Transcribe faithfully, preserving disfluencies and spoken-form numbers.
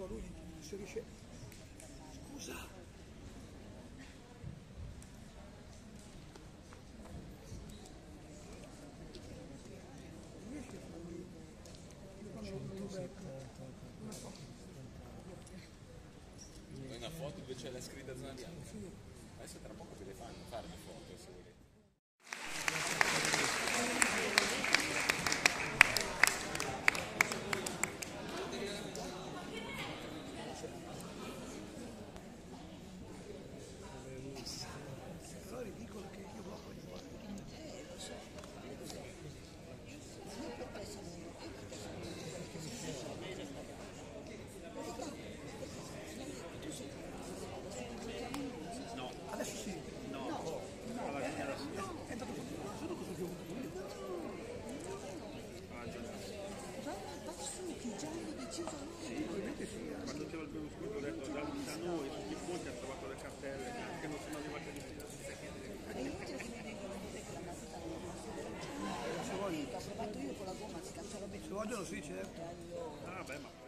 foto a lui, se riesce. Scusa. Riesci a farmi una foto? Vuoi una foto dove c'è la scritta zona bianca? Adesso tra poco te le fanno fare le foto se volete. Però è ridicolo che io blocco di fuori. Eh, lo so, io per questo non lo No, Adesso sì. no, no, alla fine sì. È andato con solo cosa che ho avuto io. Ah, già. Passucchi, già hanno deciso noi. Probabilmente sì. eh. Quando c'era il Berlusconi ho detto da, da noi tutti i ponti hanno trovato le cartelle che non sono arrivate a dire. È inutile che mi vengono a dire che la matita non è Se vogliono, ho provato io con la gomma, si caccia la se vogliono sì, certo. Ah, beh, ma